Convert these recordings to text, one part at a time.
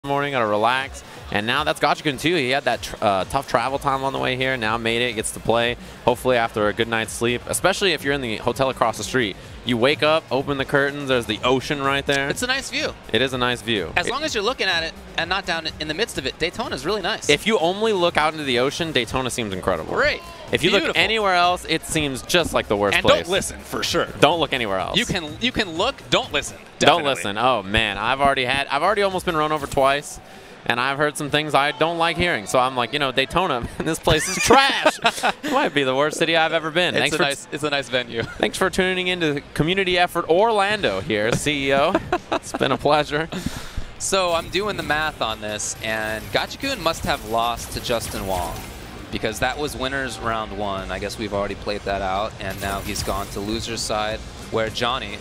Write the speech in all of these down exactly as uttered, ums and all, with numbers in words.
morning, gotta relax. And now that's Gachikun too. He had that tr uh, tough travel time on the way here. Now made it, gets to play. Hopefully after a good night's sleep, especially if you're in the hotel across the street. You wake up, open the curtains, there's the ocean right there. It's a nice view. It is a nice view. As it, long as you're looking at it and not down in the midst of it, Daytona is really nice. If you only look out into the ocean, Daytona seems incredible. Great. If you Beautiful. look anywhere else, it seems just like the worst and place. And don't listen, for sure. Don't look anywhere else. You can you can look, don't listen. Definitely. Don't listen. Definitely. Oh man, I've already had I've already almost been run over twice. And I've heard some things I don't like hearing. So I'm like, you know, Daytona, this place is trash. It might be the worst city I've ever been. It's, thanks a, for nice, it's a nice venue. Thanks for tuning into Community Effort Orlando here, C E O. It's been a pleasure. So I'm doing the math on this, and Gachikun must have lost to Justin Wong, because that was winners round one. I guess we've already played that out, and now he's gone to loser's side, where Johnny...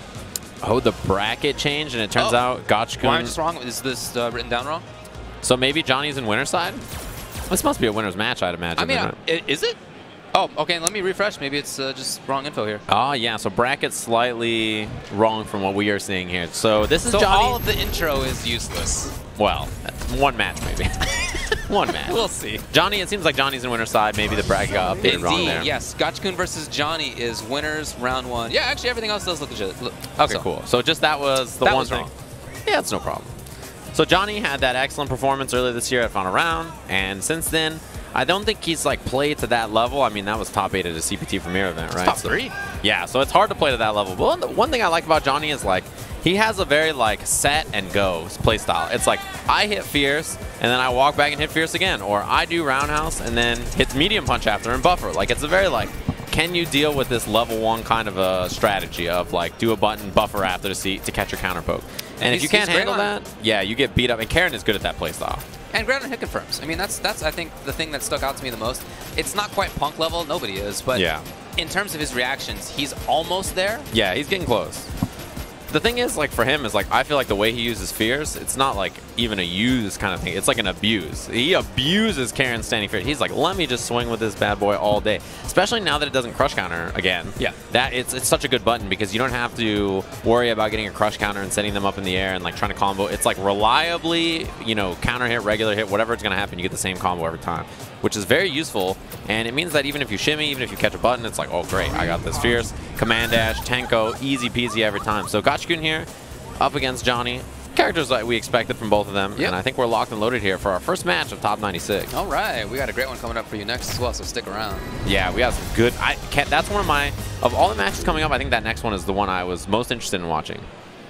Oh, the bracket changed, and it turns oh. out Gachikun... Why am I just wrong? Is this uh, written down wrong? So maybe Johnny's in winner's side? This must be a winner's match, I'd imagine. I mean, I, it? is it? Oh, okay, let me refresh. Maybe it's uh, just wrong info here. Oh, yeah, so bracket's slightly wrong from what we are seeing here. So this is so Johnny... all of the intro is useless. Well, one match maybe. One match. We'll see. Johnny, it seems like Johnny's in winner's side. Maybe the bracket got updated Indeed, wrong there. yes. Gachikun versus Johnny is winners round one. Yeah, actually everything else does look legit. Look, okay, so. cool. So just that was the that one was thing. Wrong. Yeah, that's no problem. So Johnny had that excellent performance earlier this year at Final Round, and since then, I don't think he's like played to that level. I mean, that was top eight at a C P T Premier event, right? Top so, three. Yeah, so it's hard to play to that level. But one, one thing I like about Johnny is like, he has a very like set and go play style. It's like, I hit fierce, and then I walk back and hit fierce again. Or I do roundhouse and then hit medium punch after and buffer. Like, it's a very like, can you deal with this level one kind of a strategy of like, do a button, buffer after to see to catch your counter poke. And, and if you can't handle that, yeah, you get beat up. And Karen is good at that play style. And ground and hit confirms. I mean, that's, that's I think, the thing that stuck out to me the most. It's not quite Punk level. Nobody is. But yeah. in terms of his reactions, he's almost there. Yeah, he's getting close. The thing is, like, for him, is like, I feel like the way he uses Fierce, it's not like even a use kind of thing. It's like an abuse. He abuses Karen standing Fierce. He's like, let me just swing with this bad boy all day. Especially now that it doesn't crush counter again. Yeah. That it's it's such a good button because you don't have to worry about getting a crush counter and setting them up in the air and like trying to combo. It's like reliably, you know, counter hit, regular hit, whatever it's gonna happen, you get the same combo every time, which is very useful. And it means that even if you shimmy, even if you catch a button, it's like, oh great, I got this Fierce, command dash, Tenko, easy peasy every time. So Gachikun here, up against Johnny. Characters that we expected from both of them, yep. and I think we're locked and loaded here for our first match of Top ninety-six. All right, we got a great one coming up for you next as well, so stick around. Yeah, we got some good. I can't, that's one of my of all the matches coming up. I think that next one is the one I was most interested in watching.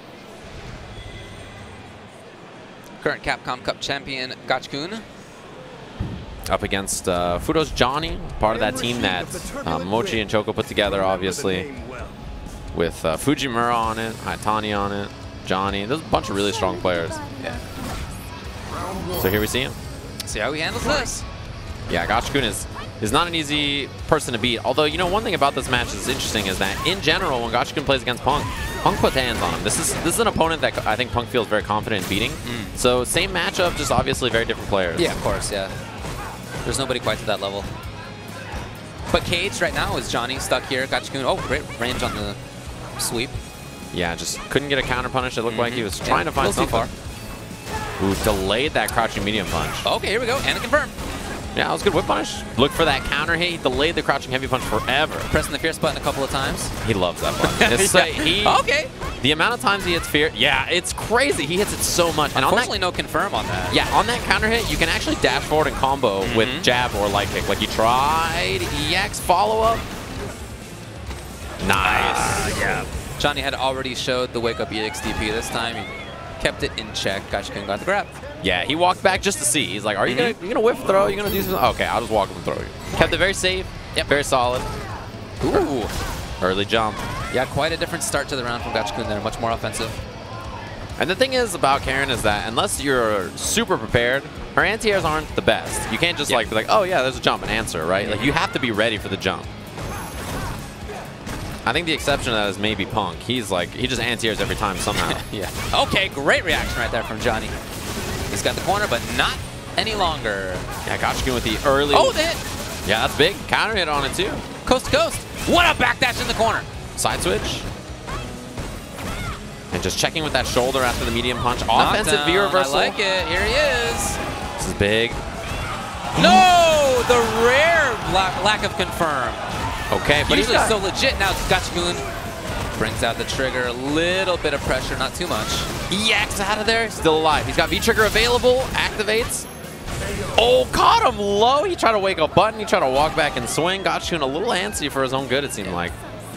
Current Capcom Cup champion Gachikun up against uh, Fudo's Johnny, part of that team that uh, Mochi and Choco put together, obviously, with uh, Fujimura on it, Haitani on it, Johnny. There's a bunch of really strong players. Yeah. So here we see him. See how he handles this. Yeah, Gachikun is is not an easy person to beat. Although, you know, one thing about this match that's interesting is that in general, when Gachikun plays against Punk, Punk puts hands on him. This is this is an opponent that I think Punk feels very confident in beating. Mm. So same matchup, just obviously very different players. Yeah, of course, yeah. There's nobody quite to that level. But Cage right now is Johnny stuck here. Gachikun, oh, great range on the sweep. Yeah, just couldn't get a counter punish. It looked mm-hmm. like he was trying yeah, to find something. Far. Ooh, delayed that crouching medium punch. Okay, here we go. And a confirm. Yeah, that was a good whip punish. Look for that counter hit. He delayed the crouching heavy punch forever. Pressing the Fierce button a couple of times. He loves that button. It's, yeah. uh, he, okay. The amount of times he hits Fierce, yeah, it's crazy. He hits it so much. And Unfortunately, on that, no confirm on that. Yeah, on that counter hit, you can actually dash forward and combo mm-hmm. with jab or light kick. Like he tried E X follow-up. Nice. Uh, yeah. Johnny had already showed the wake-up E X D P this time. He kept it in check. Gachikun got the grab. Yeah, he walked back just to see. He's like, are you mm-hmm. gonna you gonna whiff throw? You gonna do something? Okay, I'll just walk up and throw you. Kept it very safe. Yep, very solid. Ooh. Early jump. Yeah, quite a different start to the round from Gachikun there. Much more offensive. And the thing is about Karen is that unless you're super prepared, her anti-airs aren't the best. You can't just yep. like be like, oh yeah, there's a jump and answer, right? Mm-hmm. Like you have to be ready for the jump. I think the exception to that is maybe Punk. He's like, he just anti-airs every time somehow. Yeah. Okay, great reaction right there from Johnny. He's got the corner, but not any longer. Yeah, Gachikun with the early... Oh, the hit! Yeah, that's big. Counter hit on it, too. Coast to coast. What a backdash in the corner. Side switch. And just checking with that shoulder after the medium punch. Offensive V reversal. I like it. Here he is. This is big. No! The rare lack, lack of confirm. Okay, but usually he's so legit. Now Gachikun brings out the trigger. A little bit of pressure, not too much. E X out of there. Still alive. He's got V-Trigger available. Activates. Oh, caught him low. He tried to wake a button. He tried to walk back and swing. Gachikun a little antsy for his own good, it seemed like.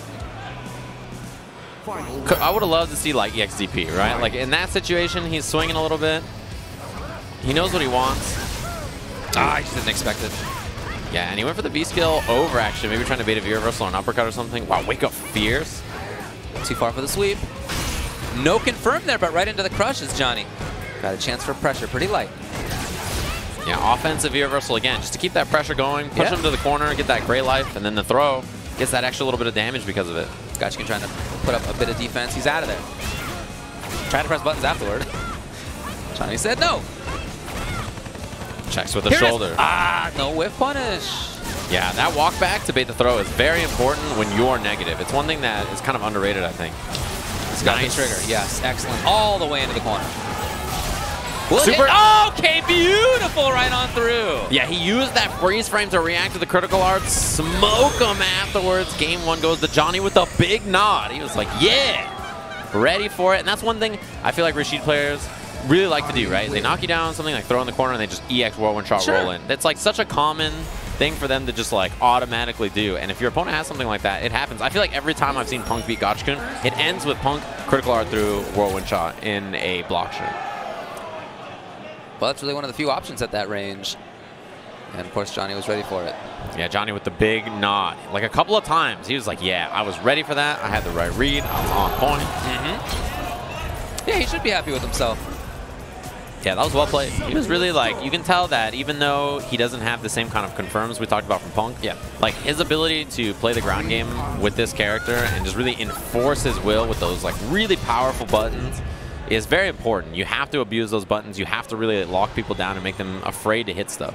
I would have loved to see like E X D P, right? Like in that situation, he's swinging a little bit. He knows what he wants. Ah, I just didn't expect it. Yeah, and he went for the V skill over action, maybe trying to bait a V reversal or an uppercut or something. Wow, wake up fierce. Too far for the sweep. No confirm there, but right into the crushes, Johnny. Got a chance for pressure, pretty light. Yeah, offensive V reversal again, just to keep that pressure going, push yeah. him to the corner, get that gray life, and then the throw gets that extra little bit of damage because of it. Gachikun trying to put up a bit of defense. He's out of there. Trying to press buttons afterward. Johnny said no. Checks with the Here shoulder. Ah, no whiff punish. Yeah, that walk back to bait the throw is very important when you're negative. It's one thing that is kind of underrated, I think. He's got Nice. the trigger. Yes, excellent. All the way into the corner. Super. Okay, beautiful right on through. Yeah, he used that freeze frame to react to the critical art, smoke him afterwards. Game one goes to Johnny with a big nod. He was like, yeah, ready for it. And that's one thing I feel like Rashid players really like to do, right? They knock you down, something like throw in the corner, and they just E X whirlwind shot Sure. roll in. It's like such a common thing for them to just like automatically do. And if your opponent has something like that, it happens. I feel like every time I've seen Punk beat Gachikun, it ends with Punk critical art through whirlwind shot in a block shot. Well, that's really one of the few options at that range. And of course, Johnny was ready for it. Yeah, Johnny with the big nod. Like a couple of times, he was like, yeah, I was ready for that. I had the right read. I was on point. Mm-hmm. Yeah, he should be happy with himself. Yeah, that was well played. He was really like, you can tell that even though he doesn't have the same kind of confirms we talked about from Punk, yeah, like his ability to play the ground game with this character and just really enforce his will with those like really powerful buttons is very important. You have to abuse those buttons. You have to really lock people down and make them afraid to hit stuff.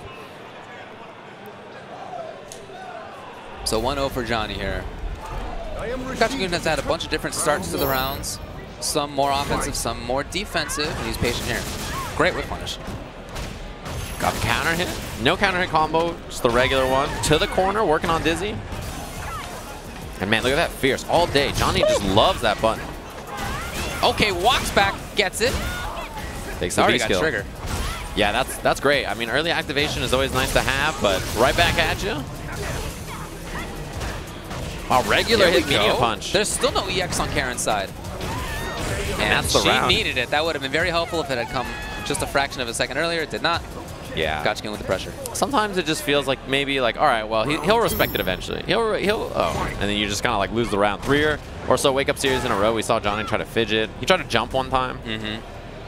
So one oh for Johnny here. Gachikun has had a bunch of different starts to the rounds. Some more offensive, some more defensive, and he's patient here. Great whip punish. Got the counter hit. No counter hit combo, just the regular one. To the corner, working on Dizzy. And man, look at that fierce all day. Johnny just loves that button. Okay, walks back, gets it. Takes the Already B got skill. trigger. Yeah, that's that's great. I mean, early activation is always nice to have, but right back at you. A regular There we hit medium go. punch. There's still no E X on Karen's side. And that's the she round. needed it. That would have been very helpful if it had come just a fraction of a second earlier. It did not. Yeah. Gachikun with the pressure. Sometimes it just feels like maybe like, all right, well, he, he'll respect it eventually. He'll, he'll, oh. And then you just kind of like lose the round. Three or, or so wake up series in a row. We saw Johnny try to fidget. He tried to jump one time. Mm-hmm.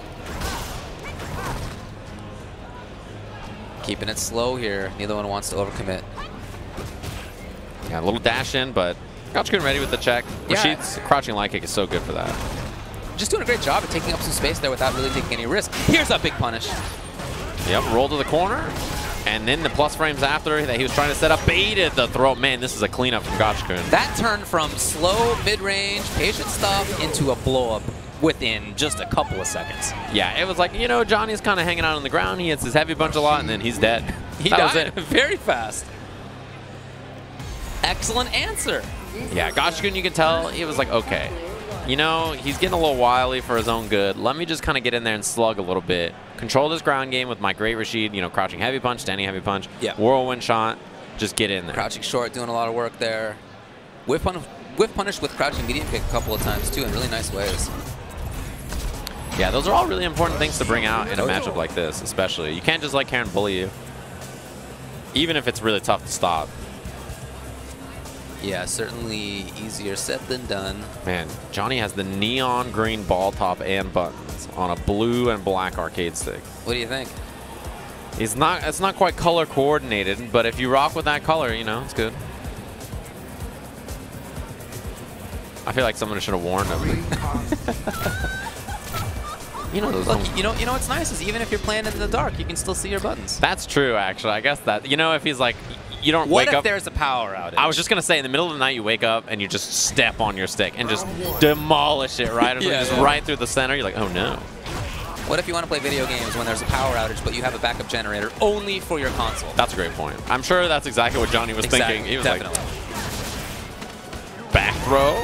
Keeping it slow here. Neither one wants to overcommit. Yeah, a little dash in, but Gachikun ready with the check. Yeah. Rashid's crouching light kick is so good for that. Just doing a great job of taking up some space there without really taking any risk. Here's a big punish. Yep, roll to the corner. And then the plus frames after that he was trying to set up, baited the throw. Man, this is a cleanup from Gachikun. That turned from slow, mid-range, patient stuff into a blow-up within just a couple of seconds. Yeah, it was like, you know, Johnny's kind of hanging out on the ground. He hits his heavy punch a lot, and then he's dead. He that died was it. very fast. Excellent answer. Yeah, Gachikun, you can tell, he was like, okay, you know, he's getting a little wily for his own good. Let me just kind of get in there and slug a little bit. Control this ground game with my great Rashid, you know, crouching heavy punch, standing heavy punch, yeah. whirlwind shot. Just get in there. Crouching short, doing a lot of work there. Whiff, pun whiff punish with crouching medium kick a couple of times, too, in really nice ways. Yeah, those are all really important things to bring out in a matchup like this, especially. You can't just let Karen bully you, even if it's really tough to stop. Yeah, certainly easier said than done. Man, Johnny has the neon green ball top and buttons on a blue and black arcade stick. What do you think? It's not, it's not quite color coordinated, but if you rock with that color, you know, it's good. I feel like someone should have warned him. You know, those Look, little... you know, you know what's nice is even if you're playing in the dark, you can still see your buttons. That's true, actually. I guess that, you know, if he's like, you don't What wake if up. there's a power outage? I was just gonna say, in the middle of the night, you wake up and you just step on your stick and just demolish it right, Yeah, just yeah. right through the center. You're like, oh no. What if you want to play video games when there's a power outage, but you have a backup generator only for your console? That's a great point. I'm sure that's exactly what Johnny was Exactly, thinking. He was definitely. like, back throw.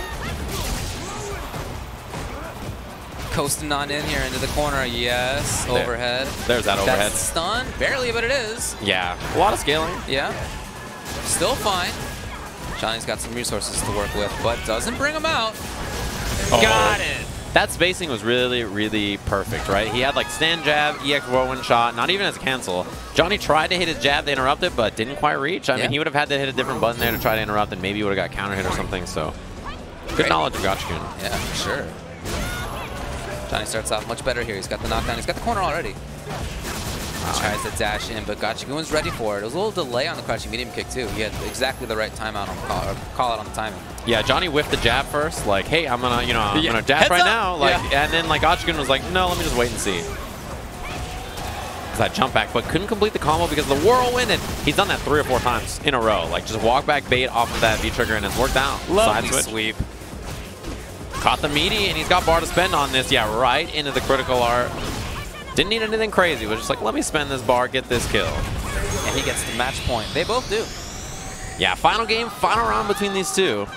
Coasting on in here into the corner. Yes, There. overhead. There's that overhead. That's stun. Barely, but it is. Yeah, a lot of scaling. Yeah. Still fine. Johnny's got some resources to work with, but doesn't bring him out. Oh. Got it. That spacing was really, really perfect, right? He had like stand jab, E X whirlwind shot, not even as a cancel. Johnny tried to hit his jab to interrupt it, but didn't quite reach. I Yeah. mean, he would have had to hit a different button there to try to interrupt, and maybe he would have got counter hit or something. So, good Great. knowledge of Gachikun. Yeah, for sure. Johnny starts off much better here. He's got the knockdown. He's got the corner already. Tries to dash in, but Gachikun's ready for it. It was a little delay on the crouching medium kick, too. He had exactly the right timeout on call, or call out on the timing. Yeah, Johnny whiffed the jab first, like, hey, I'm gonna, you know, I'm Yeah. gonna jab Heads right up. now, like, Yeah. and then like Gachikun was like, no, let me just wait and see. That jump back, but couldn't complete the combo because of the whirlwind, and he's done that three or four times in a row. Like, just walk back bait off of that V trigger, and it's worked out. Lovely Side switch. sweep. Caught the meaty, and he's got bar to spend on this. Yeah, right into the critical art. Didn't need anything crazy. Was just like, let me spend this bar, get this kill. And he gets the match point. They both do. Yeah, final game, final round between these two.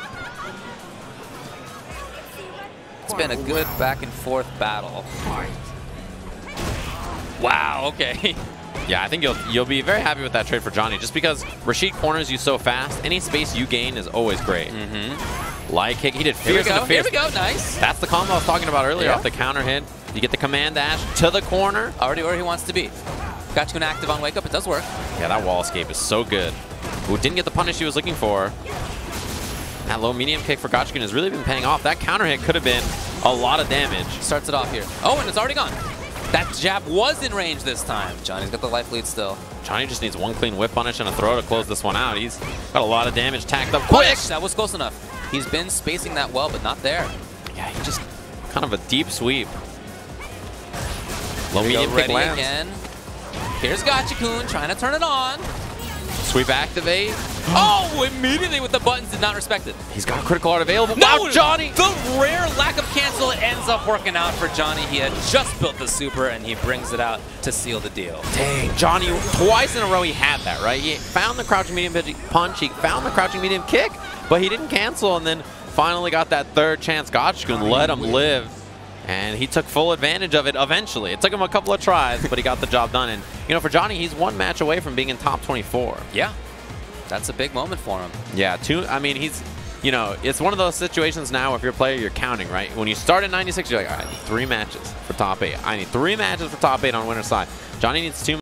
It's been a good back and forth battle. Wow, okay. Yeah, I think you'll you'll be very happy with that trade for Johnny, just because Rashid corners you so fast. Any space you gain is always great. Mm-hmm. Light kick, he did Here we fierce go. into fierce. Here we go. Nice. That's the combo I was talking about earlier Yeah. off the counter hit. You get the command dash to the corner. Already where he wants to be. Gachikun active on wake up. It does work. Yeah, that wall escape is so good. Who didn't get the punish he was looking for. That low medium kick for Gachikun has really been paying off. That counter hit could have been a lot of damage. Starts it off here. Oh, and it's already gone. That jab was in range this time. Johnny's got the life lead still. Johnny just needs one clean whip punish and a throw to close this one out. He's got a lot of damage tacked up quick. Punish! That was close enough. He's been spacing that well, but not there. Yeah, he just kind of a deep sweep. Low Here we go, medium kick ready lands. again. Here's Gachikun trying to turn it on. Sweep activate. Oh, immediately with the buttons, did not respect it. He's got critical art available. No, Wow, Johnny! The rare lack of cancel ends up working out for Johnny. He had just built the super, and he brings it out to seal the deal. Dang, Johnny, twice in a row he had that, right? He found the crouching medium punch, he found the crouching medium kick, but he didn't cancel, and then finally got that third chance. Gachikun let him live, and he took full advantage of it eventually. It took him a couple of tries, but he got the job done. And, you know, for Johnny, he's one match away from being in top twenty-four. Yeah, that's a big moment for him. Yeah, two, I mean, he's, you know, it's one of those situations now, if you're a player, you're counting, right? When you start at ninety-six, you're like, all right, I need three matches for top eight. I need three matches for top eight on winner's side. Johnny needs two